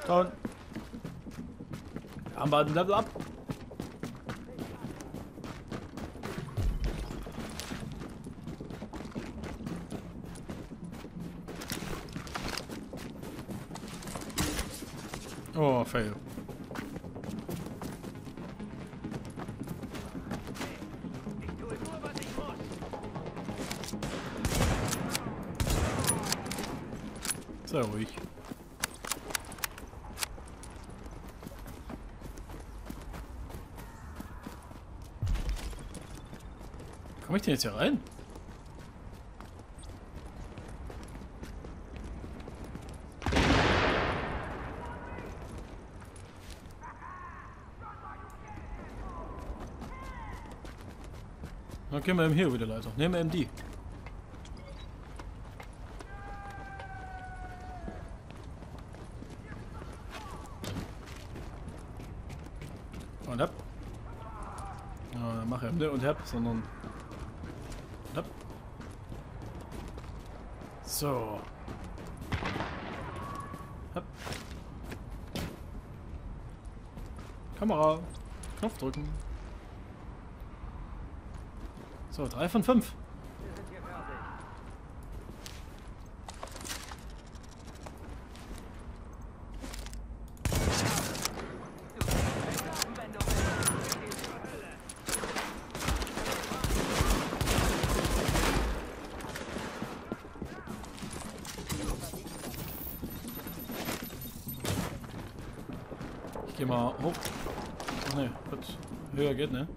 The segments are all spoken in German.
Down. Haben wir ein Level up. Oh, fail. Sehr ruhig. Komme ich denn jetzt hier rein? Dann gehen wir eben hier wieder Leiter. Nehmen wir eben die. Und ab. Ja, mach eben nicht und hab, sondern. Und ab. So. Hab. Kamera. Knopf drücken. So, 3 von 5. Ich geh mal hoch. Ach ne, gut. Höher geht, ne?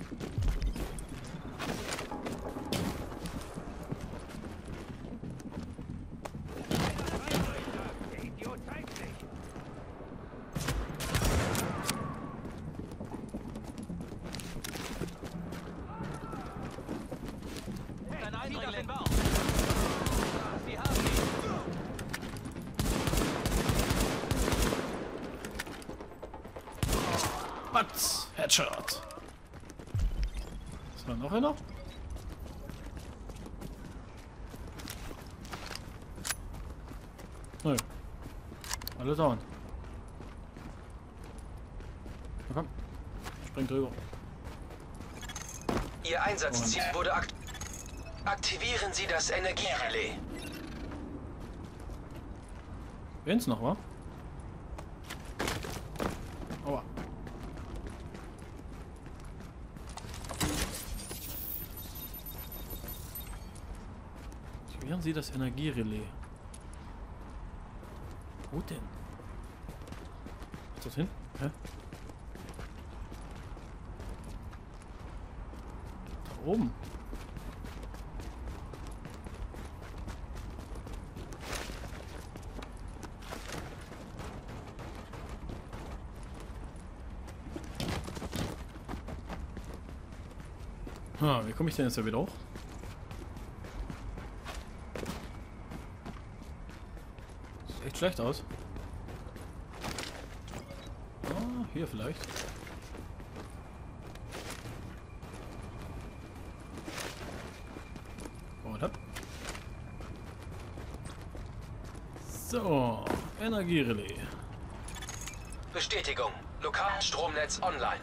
Patz! Headshot! Ist da noch einer? Nö. Alle down. Na komm. Spring drüber. Ihr Einsatzziel wurde aktivieren Sie das Energierelais. Wen's noch, wa? Aua. Aktivieren Sie das Energierelais. Wo denn? Ist das hin? Hä? Da oben. Wie komme ich denn jetzt da wieder hoch? Sieht echt schlecht aus. Ah, hier vielleicht. Und ab. So, Energierelais. Bestätigung. Lokalstromnetz online.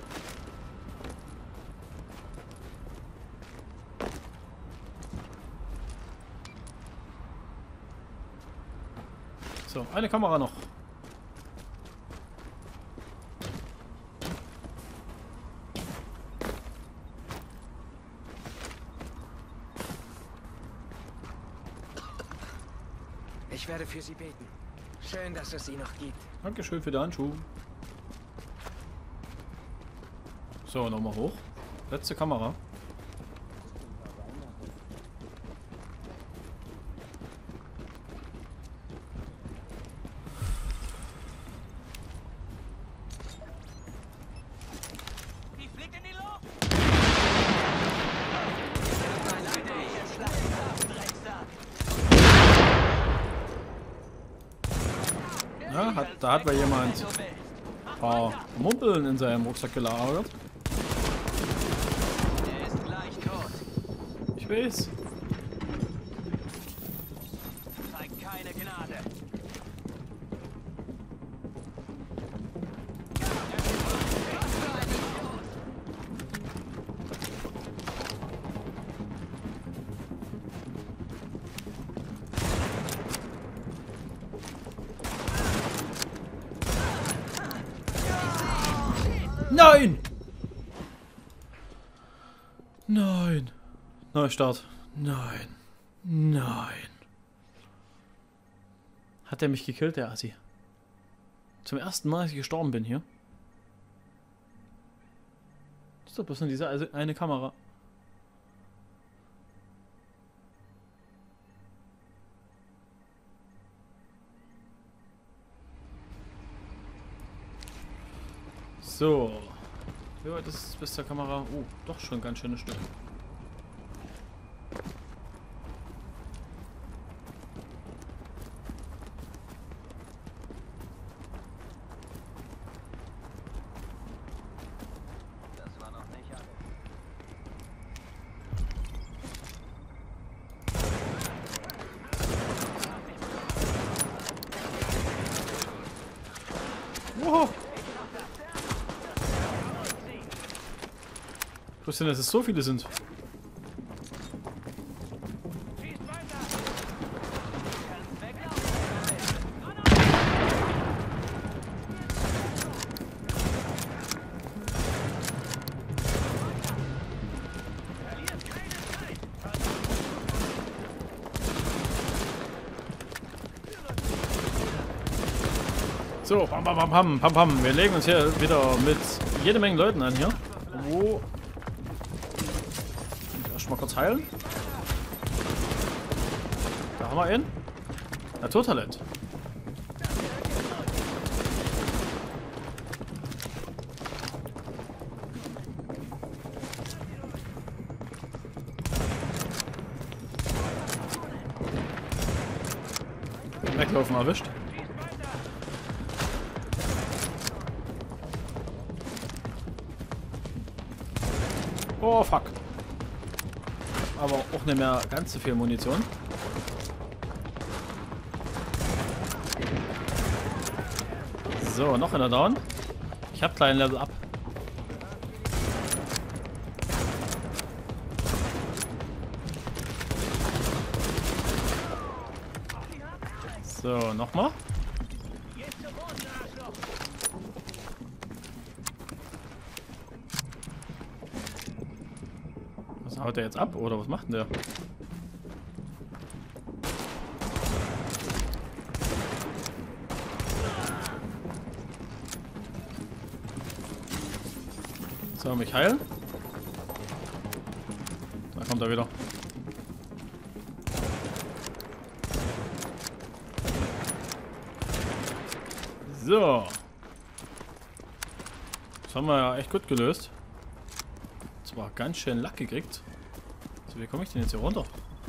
So, eine Kamera noch. Ich werde für Sie beten. Schön, dass es Sie noch gibt. Dankeschön für den Handschuh. So, nochmal hoch. Letzte Kamera. Ja, da hat mal jemand ein paar Mumpeln in seinem Rucksack gelagert. Er ist gleich tot. Ich weiß. Zeig keine Gnade. Nein! Nein! Neustart. Nein. Nein. Hat er mich gekillt, der Assi? Zum ersten Mal, als ich gestorben bin hier. Das ist doch bloß nur diese eine Kamera. So. Wie weit ist es bis zur Kamera? Oh, doch schon ein ganz schönes Stück. Wow. Ich wusste nicht, dass es so viele sind. So, pam, pam, pam, pam, pam, pam. Wir legen uns hier wieder mit jede Menge Leuten an hier. Wo? Erstmal kurz heilen. Da haben wir ihn. Naturtalent. Weglaufen erwischt. Oh fuck. Aber auch nicht mehr ganz so viel Munition. So, noch einer down. Ich habe kleinen Level up. So, nochmal. Haut der jetzt ab oder was macht denn der? So, mich heilen. Da kommt er wieder. So. Das haben wir ja echt gut gelöst. Zwar ganz schön Lack gekriegt. So, wie komme ich denn jetzt hier runter?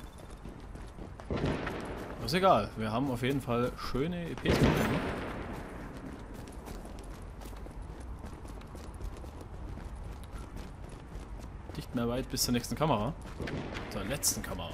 Ist egal. Wir haben auf jeden Fall schöne EPs bekommen. Nicht mehr weit bis zur nächsten Kamera. Zur letzten Kamera.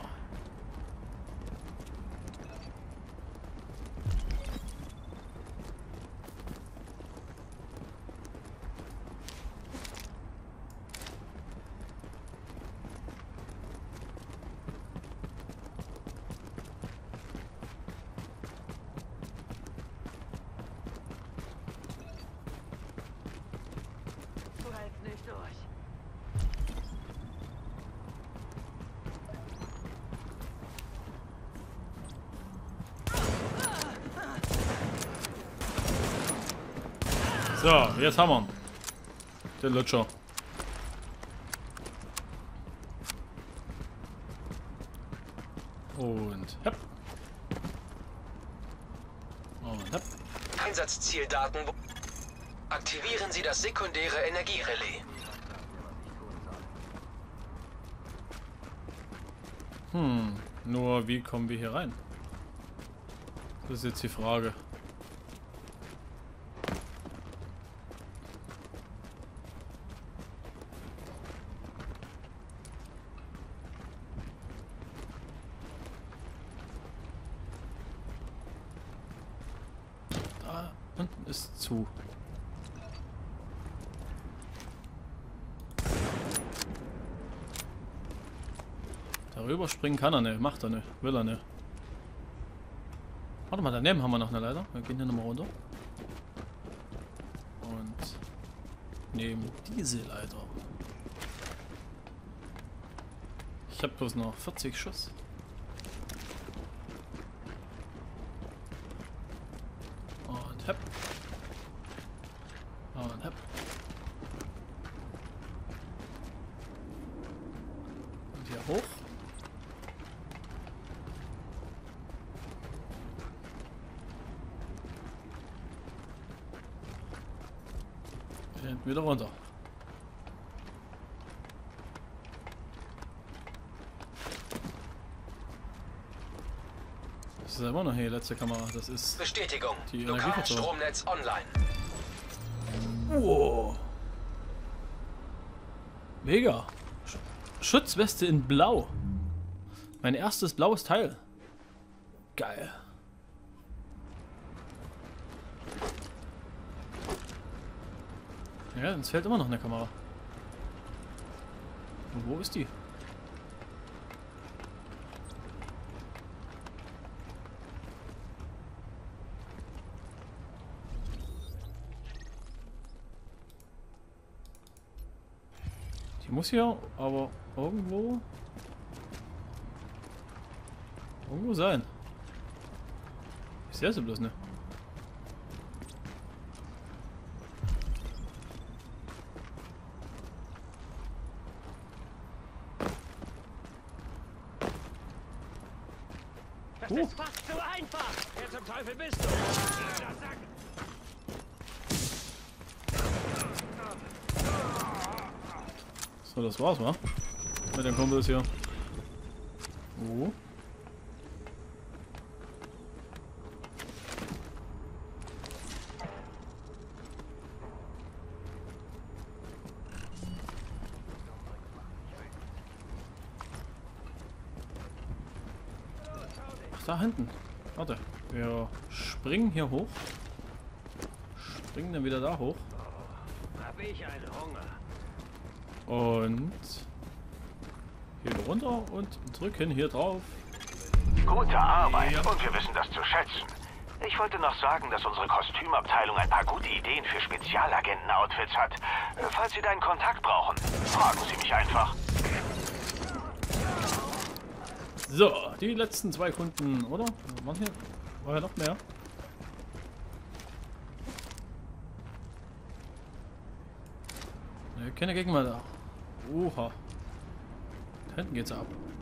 So, jetzt haben wir ihn. Den Lutscher. Und hopp. Und hopp. Einsatzzieldaten. Aktivieren Sie das sekundäre Energierelais. Nur wie kommen wir hier rein? Das ist jetzt die Frage. Da unten ist zu. Darüber springen kann er nicht, macht er nicht, will er nicht. Warte mal, daneben haben wir noch eine Leiter. Wir gehen hier nochmal runter. Und mitnehmen. Diesel, Alter. Ich habe bloß noch 40 Schuss. Und hepp. Und hepp. Und hier hoch. Und wieder runter. Das ist ja immer noch hier die letzte Kamera. Das ist Bestätigung. die Lokales Stromnetz online. Wow. Mega. Schutzweste in Blau. Mein erstes blaues Teil. Geil. Ja, uns fehlt immer noch eine Kamera. Und wo ist die? Die muss hier aber irgendwo sein. Ich sehe sie bloß nicht. Das ist fast zu einfach. Wer zum Teufel bist du? So, das war's, wa? Mit den Kumpels hier. Oh. Ach, da hinten. Warte. Wir springen hier hoch. Springen dann wieder da hoch. Hab ich einen Hunger. Und hier runter und drücken hier drauf. Gute Arbeit, ja. Und wir wissen das zu schätzen. Ich wollte noch sagen, dass unsere Kostümabteilung ein paar gute Ideen für Spezialagenten-Outfits hat. Falls Sie deinen Kontakt brauchen, fragen Sie mich einfach. So, die letzten 2 Kunden, oder? War ja noch mehr. Ne, keine Gegenwehr da. Oha. Da hinten geht's ab.